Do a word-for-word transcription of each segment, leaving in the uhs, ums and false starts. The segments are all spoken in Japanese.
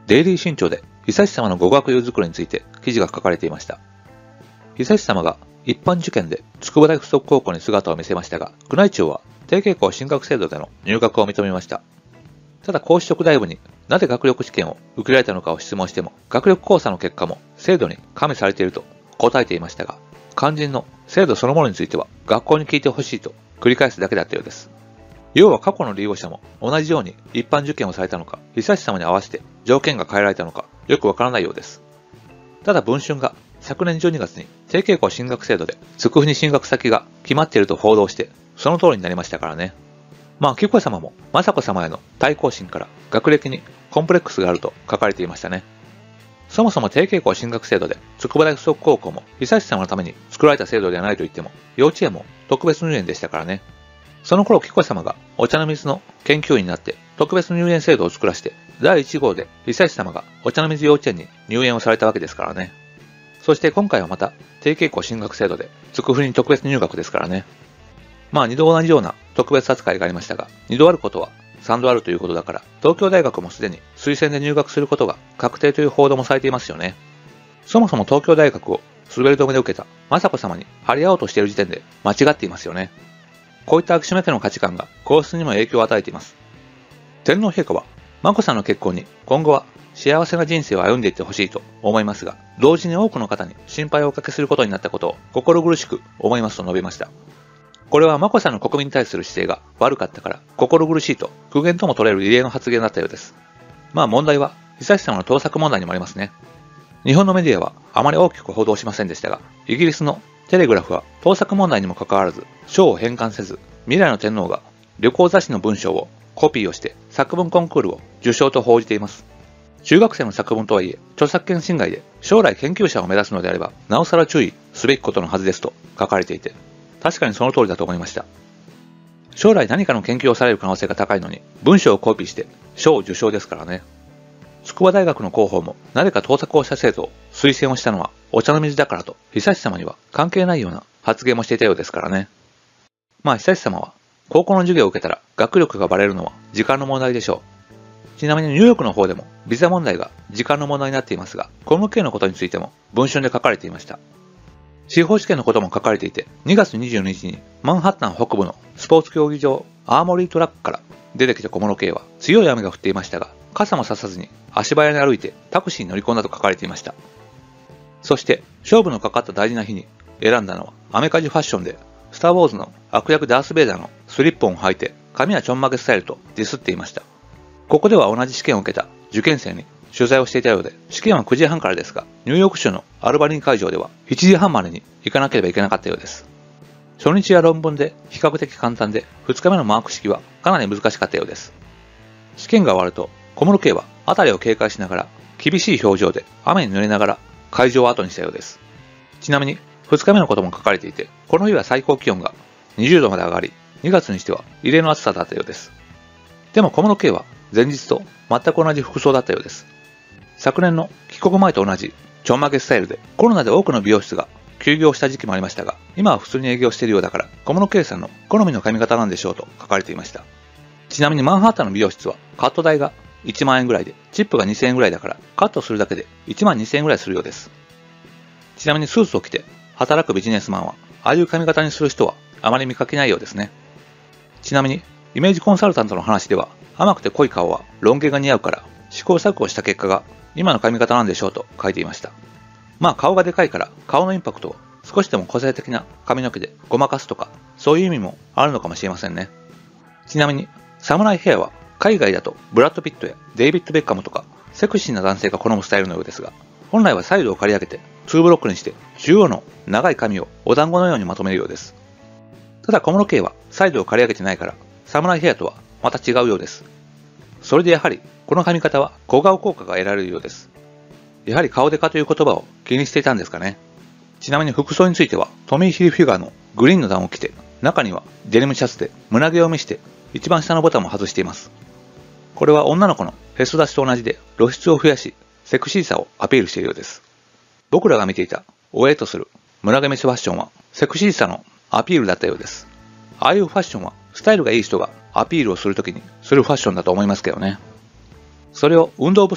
デイリー新潮で久志様の語学友作りについて記事が書かれていました。久志様が一般受験で筑波大附属高校に姿を見せましたが、宮内庁は提携校進学制度での入学を認めました。ただ皇嗣職大部になぜ学力試験を受けられたのかを質問しても、学力考査の結果も制度に加味されていると答えていましたが、肝心の制度そのものについては学校に聞いてほしいと繰り返すだけだったようです。要は過去の利用者も同じように一般受験をされたのか、久志様に合わせて条件が変えられたのかよくわからないようです。ただ文春が昨年じゅうにがつに提携校進学制度で筑府に進学先が決まっていると報道して、その通りになりましたからね。まあ紀子様も雅子様への対抗心から学歴にコンプレックスがあると書かれていましたね。そもそも提携校進学制度で筑波大附属高校も久志様のために作られた制度ではないと言っても、幼稚園も特別入園でしたからね。その頃紀子様がお茶の水の研究員になって特別入園制度を作らせて、だいいち号で久志様がお茶の水幼稚園に入園をされたわけですからね。そして今回はまた提携校進学制度で筑府に特別入学ですからね。まあ二度同じような特別扱いがありましたが、二度あることは三度あるということだから、東京大学もすでに推薦で入学することが確定という報道もされていますよね。そもそも東京大学を滑り止めで受けた雅子様に張り合おうとしている時点で間違っていますよね。こういった秋島家の価値観が皇室にも影響を与えています。天皇陛下は眞子さんの結婚に今後は幸せな人生を歩んでいってほしいと思いますが、同時に多くの方に心配をおかけすることになったことを心苦しく思いますと述べました。これは眞子さんの国民に対する姿勢が悪かったから心苦しいと苦言とも取れる異例の発言だったようです。まあ問題は久志様の盗作問題にもありますね。日本のメディアはあまり大きく報道しませんでしたが、イギリスのテレグラフは盗作問題にもかかわらず賞を返還せず、未来の天皇が旅行雑誌の文章をコピーをして作文コンクールを受賞と報じています。中学生の作文とはいえ著作権侵害で将来研究者を目指すのであればなおさら注意すべきことのはずですと書かれていて、確かにその通りだと思いました。将来何かの研究をされる可能性が高いのに文章をコピーして賞を受賞ですからね。筑波大学の広報もなぜか盗作をした生徒を推薦をしたのはお茶の水だからと久志様には関係ないような発言もしていたようですからね。まあ久志様は高校の授業を受けたら学力がバレるのは時間の問題でしょう。ちなみにニューヨークの方でもビザ問題が時間の問題になっていますが、この件のことについても文春で書かれていました。司法試験のことも書かれていて、にがつにじゅうににちにマンハッタン北部のスポーツ競技場アーモリートラックから出てきた小室圭は強い雨が降っていましたが、傘もささずに足早に歩いてタクシーに乗り込んだと書かれていました。そして勝負のかかった大事な日に選んだのはアメカジファッションで、スターウォーズの悪役ダース・ベイダーのスリッポンを履いて髪はちょんまげスタイルとディスっていました。ここでは同じ試験を受けた受験生に取材をしていたようで、試験はくじはんからですが、ニューヨーク州のアルバニー会場ではいちじはんまでに行かなければいけなかったようです。初日は論文で比較的簡単で、ふつかめのマーク式はかなり難しかったようです。試験が終わると、小室圭は辺りを警戒しながら、厳しい表情で雨に濡れながら会場を後にしたようです。ちなみにふつかめのことも書かれていて、この日は最高気温がにじゅうどまで上がり、にがつにしては異例の暑さだったようです。でも小室圭は前日と全く同じ服装だったようです。昨年の帰国前と同じちょんまげスタイルで、コロナで多くの美容室が休業した時期もありましたが、今は普通に営業しているようだから小室圭さんの好みの髪型なんでしょうと書かれていました。ちなみにマンハッタンの美容室はカット代がいちまんえんぐらいで、チップがにせんえんぐらいだからカットするだけでいちまんにせんえんぐらいするようです。ちなみにスーツを着て働くビジネスマンはああいう髪型にする人はあまり見かけないようですね。ちなみにイメージコンサルタントの話では、甘くて濃い顔はロン毛が似合うから試行錯誤した結果が今の髪型なんでしょうと書いていました。まあ顔がでかいから顔のインパクトを少しでも個性的な髪の毛でごまかすとか、そういう意味もあるのかもしれませんね。ちなみにサムライヘアは海外だとブラッド・ピットやデイビッド・ベッカムとかセクシーな男性が好むスタイルのようですが、本来はサイドを刈り上げてツーブロックにして中央の長い髪をお団子のようにまとめるようです。ただ小室圭はサイドを刈り上げてないからサムライヘアとはまた違うようです。それでやはりこの髪型は小顔効果が得られるようです。やはり顔デカという言葉を気にしていたんですかね。ちなみに服装についてはトミー・ヒルフィガーのグリーンのダウンを着て、中にはデニムシャツで胸毛を見して一番下のボタンも外しています。これは女の子のへそ出しと同じで露出を増やしセクシーさをアピールしているようです。僕らが見ていたおえとする胸毛見せファッションはセクシーさのアピールだったようです。ああいうファッションはスタイルがいい人がアピールをするときにするファッションだと思いますけどね。それを運動不足で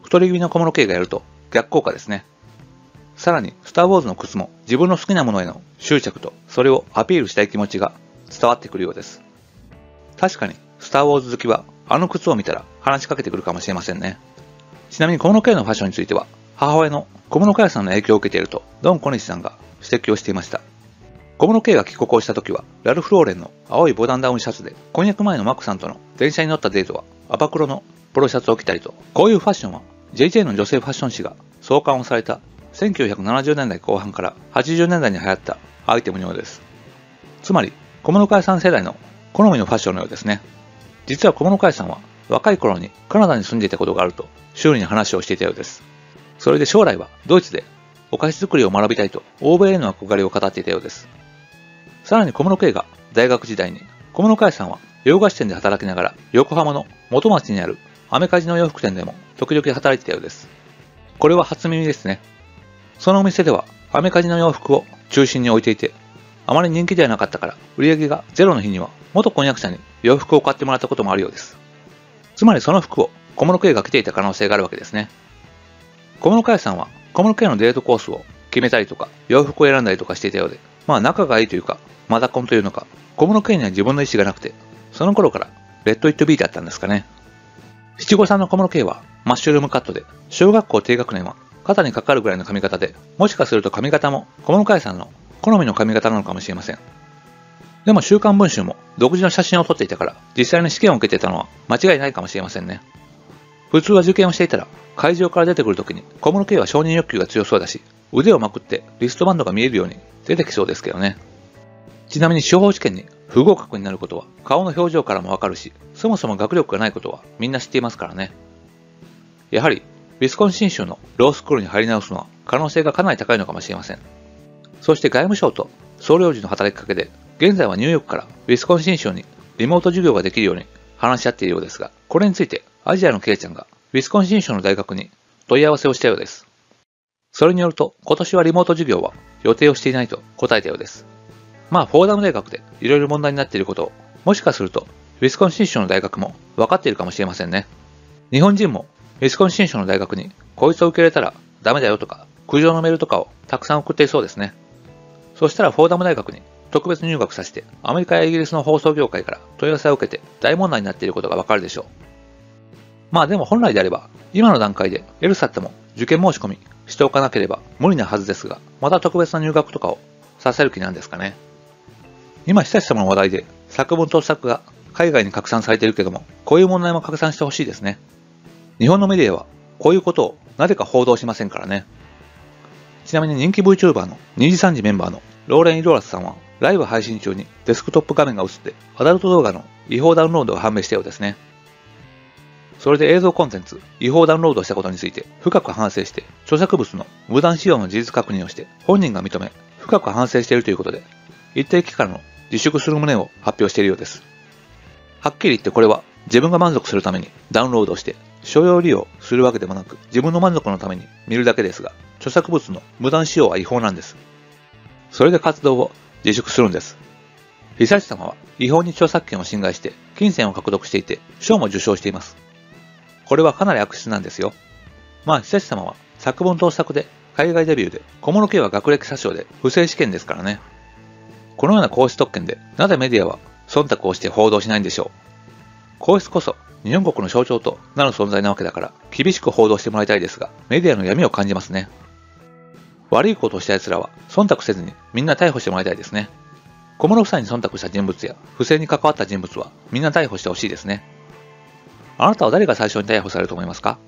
太り気味の小室圭がやると逆効果ですね。さらに、スター・ウォーズの靴も自分の好きなものへの執着とそれをアピールしたい気持ちが伝わってくるようです。確かに、スター・ウォーズ好きはあの靴を見たら話しかけてくるかもしれませんね。ちなみに小室圭のファッションについては、母親の小室佳代さんの影響を受けているとドン小西さんが指摘をしていました。小室圭が帰国をした時は、ラルフローレンの青いボタンダウンシャツで、婚約前のマックさんとの電車に乗ったデートは、アパ黒のポロシャツを着たりと、こういうファッションは、ジェイジェー の女性ファッション誌が創刊をされたせんきゅうひゃくななじゅうねんだいこう半からはちじゅうねんだいに流行ったアイテムのようです。つまり、小室佳代さん世代の好みのファッションのようですね。実は小室佳代さんは、若い頃にカナダに住んでいたことがあると、周囲に話をしていたようです。それで将来はドイツでお菓子作りを学びたいと欧米への憧れを語っていたようです。さらに小室圭が大学時代に小室佳代さんは洋菓子店で働きながら横浜の元町にあるアメカジの洋服店でも時々働いていたようです。これは初耳ですね。そのお店ではアメカジの洋服を中心に置いていて、あまり人気ではなかったから売り上げがゼロの日には元婚約者に洋服を買ってもらったこともあるようです。つまりその服を小室圭が着ていた可能性があるわけですね。小室佳代さんは小室圭のデートコースを決めたりとか洋服を選んだりとかしていたようで、まあ仲がいいというかマダコンというのか、小室圭には自分の意思がなくて、その頃からレッド・イット・ビーだったんですかね。七五三の小室圭はマッシュルームカットで、小学校低学年は肩にかかるぐらいの髪型で、もしかすると髪型も小室佳代さんの好みの髪型なのかもしれません。でも週刊文春も独自の写真を撮っていたから、実際に試験を受けていたのは間違いないかもしれませんね。普通は受験をしていたら、会場から出てくるときに小室圭は承認欲求が強そうだし、腕をまくってリストバンドが見えるように出てきそうですけどね。ちなみに司法試験に不合格になることは顔の表情からもわかるし、そもそも学力がないことはみんな知っていますからね。やはり、ウィスコンシン州のロースクールに入り直すのは可能性がかなり高いのかもしれません。そして外務省と総領事の働きかけで、現在はニューヨークからウィスコンシン州にリモート授業ができるように話し合っているようですが、これについてアジアのケイちゃんがウィスコンシン州の大学に問い合わせをしたようです。それによると、今年はリモート授業は予定をしていないと答えたようです。まあ、フォーダム大学でいろいろ問題になっていることを、もしかすると、ウィスコンシン州の大学も分かっているかもしれませんね。日本人も、ウィスコンシン州の大学に、こいつを受け入れたらダメだよとか、苦情のメールとかをたくさん送っていそうですね。そしたらフォーダム大学に特別入学させて、アメリカやイギリスの放送業界から問い合わせを受けて大問題になっていることがわかるでしょう。まあでも本来であれば、今の段階でエルサットも受験申し込みしておかなければ無理なはずですが、また特別な入学とかをさせる気なんですかね。今、久し様の話題で作文と作が海外に拡散されているけども、こういう問題も拡散してほしいですね。日本のメディアはこういうことをなぜか報道しませんからね。ちなみに人気 VTuber のにじさんじメンバーのローレン・イロラスさんはライブ配信中にデスクトップ画面が映ってアダルト動画の違法ダウンロードが判明したようですね。それで映像コンテンツ違法ダウンロードしたことについて深く反省して著作物の無断使用の事実確認をして本人が認め深く反省しているということで一定期間の自粛する旨を発表しているようです。はっきり言ってこれは自分が満足するためにダウンロードして商用利用するわけでもなく自分の満足のために見るだけですが著作物の無断使用は違法なんです。それで活動を自粛するんです。久志様は違法に著作権を侵害して金銭を獲得していて賞も受賞しています。これはかなり悪質なんですよ。まあ久志様は作文と作で海外デビューで小室圭は学歴詐称で不正試験ですからね。このような皇室特権でなぜメディアは忖度をして報道しないんでしょう。皇室こそ日本国の象徴となる存在なわけだから厳しく報道してもらいたいですがメディアの闇を感じますね。悪いことをした奴らは忖度せずにみんな逮捕してもらいたいですね。小室夫妻に忖度した人物や不正に関わった人物はみんな逮捕してほしいですね。あなたは誰が最初に逮捕されると思いますか？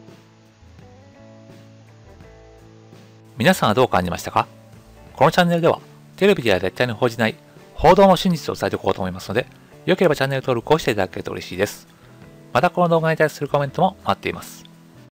皆さんはどう感じましたか？このチャンネルではテレビでは絶対に報じない報道の真実を伝えていこうと思いますので、よければチャンネル登録をしていただけると嬉しいです。またこの動画に対するコメントも待っています。